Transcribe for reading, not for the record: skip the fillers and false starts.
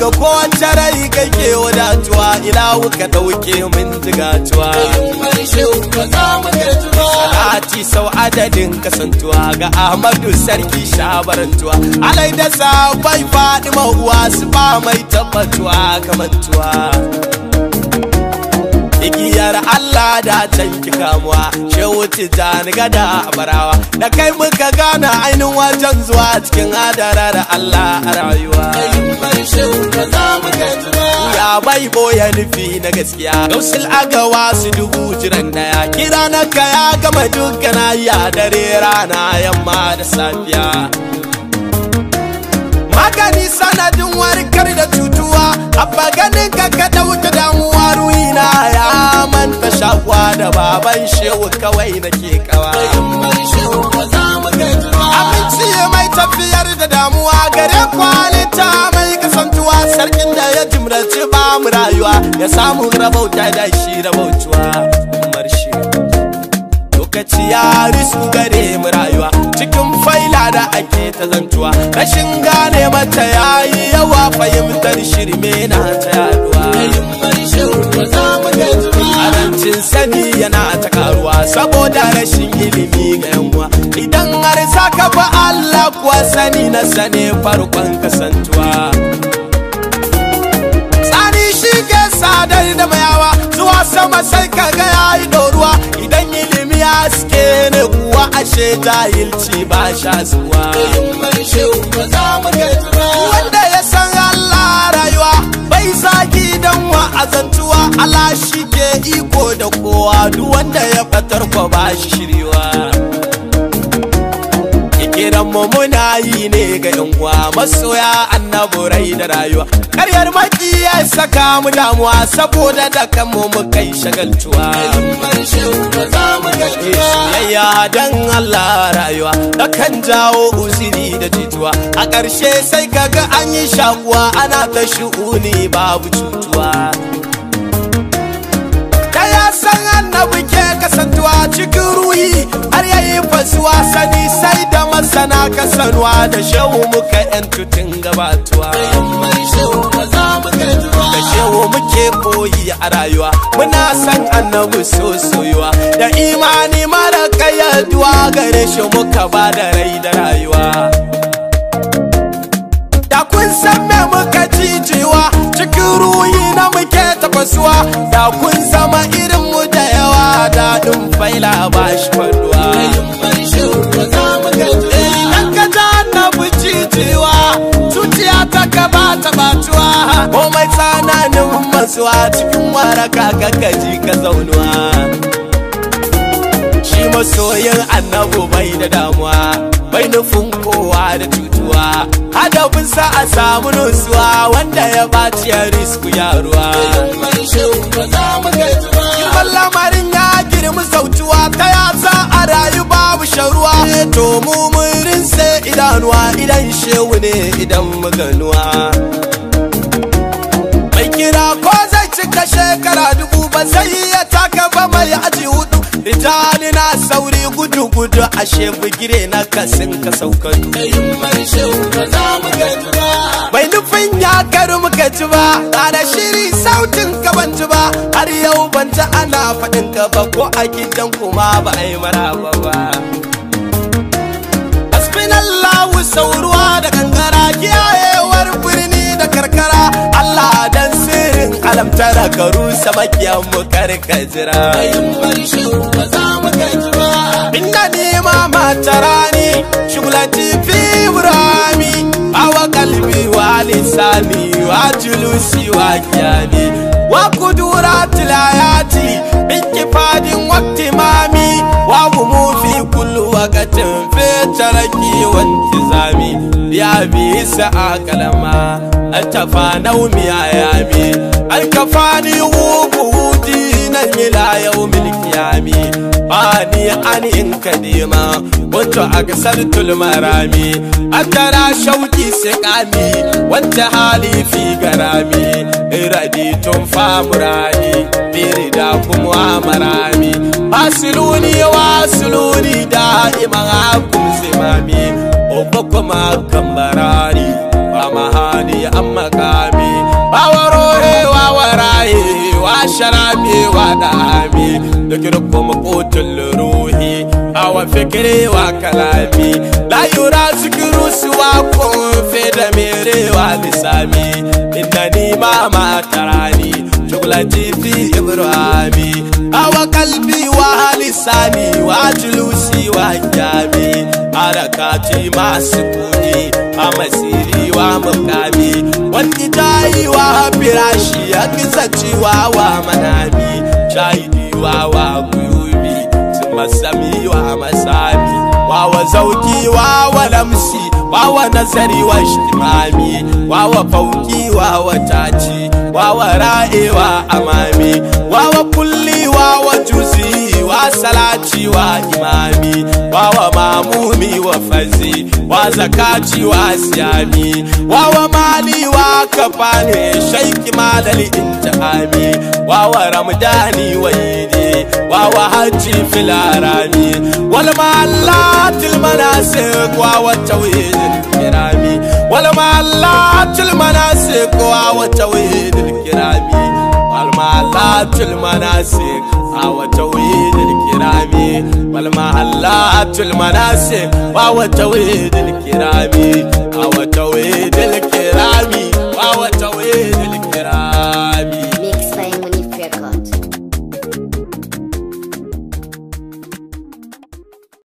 daga kowace rai kake wadatuwa ilahu ka dauke min jigatuwa salati sau adadin kasantuwa ga Ahmadu sarki shabarantuwa alai da sabai Fadima uwa su ba mai tabbatuwa kamantuwa igiyar Allah da canki kamuwa shehu tijani gada barawa da kai muka gana ainihin wajen zuwa cikin adarar Allah a rayuwa ya bai boye nufi na gaskiya gausul agawa su dubu jiran daya kira na ka ya gama dukkan ya dare rana yamma da safiya magani sanadin warkar da cutuwa abba ganin ka ka dauke damuwa ruina ya manta shakwa da baban shehu kawai nake kawa abinci mai tafiyar da damuwa gare kwalita mai kasantuwa sarkin da ya jimrace ba mu rayuwa ya samu rabauta da shi rabautuwa marshi lokaci ya risku gare mu rayuwa cikin faila da ake ta zantuwa rashin gane mata yayi yawa fahimtar shirme na ta yaduwa karancin sani yana ta karuwa saboda rashin ilimi ga yanwa idan har saka ba Allah kuwa sani na sane farkon kasantuwa tsani shi ke sadar da mayawa zuwa sama sai kaga yayi doruwa idan ilimi haske ne kuwa ashe jahilci ba sha zuwa wanda ya san Allah rayuwa bai zagi dan wa'azantuwa Allah shi ke iko da kowa duk wanda ya fatar ko ba shi shiriwa kiran mu muna yi ne ga yan uwa masoya annabi rai da rayuwa karyar maki ya saka mu damuwa saboda da kanmu mu kai shagaltuwa ya dan Allah rayuwa da kan jawo uziri da jituwa a ƙarshe sai kaga an yi shakuwa ana ta shu'uni babu cutuwa ya san annabi ke kasantuwa cikin ruhi har yayi fasuwa sani sai da masana kasanwa da shehu muka yan tutun gabatuwa da shehu muke koyi a rayuwa muna san annabi soyuwa da imani mara kayyaduwa gare shi muka ba da rai da rayuwa da kun san me muka jijiwa cikin ruhi na muke tafasuwa da kun zama irin mu da yawa daɗin faila ba shi faduwa idan ka ja na jijiwa zuciya ta gaba ta batuwa komai tsananin masuwa cikin waraka kakaji ka zaunuwa shi masoyin annabu bai da damuwa bai nufin kowa da cutuwa hadabinsa a samu nutsuwa wanda ya baci ya risku yaruwa kiman lamarin ya girmi sautuwa ta yasa a rayu babu sharuwa to mu murin sai idanuwa idan shehu ne idan maganuwa mai kira ko zai cika shekara dubu ba zai iya taka ba mai aji hudu rijali na sauri gudu ashe bugire na kasin ka saukatu bai nufin ya karu muka ci ba da shiri sautin ka ban ci ba har yau ban ta ana faɗin ka ba ko a gidan kuma ba a yi maraba ba hasbinallahu sauruwa da kankara kiyayewar birni da karkara Allah dan sirrin alamtara ka rusa makiyan mu karka jira inda nema matarani shugulati fi burami awa kalbi wa lisani wa julusi wa kiyani wa kudurat layati bikifadin waqti mami wa humu fi kulli waqtin fi taraki wa intizami ya bi sa'a kalama atafa naumi ayami alkafani wuqudi nan ila yawmil qiyami bani an in kadima wato aksartul marami atara shauki siqami wanta hali fi garami iraditum famurani birida kuma marami asluni wasluni da'iman akum simami obakuma kambarani wa mahani amma kami شرابي ودامي ذكركم قوت الروح أو فكري وكلامي لا يرى ذكر سواكم في ضميري ولساني إنني ما تراني شغلتي في إبراهيمي أو قلبي ولساني وجلوسي وأيامي حركاتي مع سكوني أمسيري ومقامي وانتجاي وفراشي أكزتي ومنامي شاهدي وغيوبي ثم سمي ومسامي وزوجي ولمسي ونظري واجتمامي وفوقي وتاتي ورائي وأمامي وكلي وجزي وصلاتي وإمامي ومامومي وفزي وزكاتي وصيامي ومالي وكفاني شيك مال الانتقامي ورمضاني ويدي وحجي في الأرامي والمعلات المناسك والتوحيد الكرامي والمعلات المناسك والتوحيد الكرامي والمعلات المناسك والتوحيد الكرامي والمعلات المناسك والتوحيد الكرامي والتوحيد الكرامي والتوحيد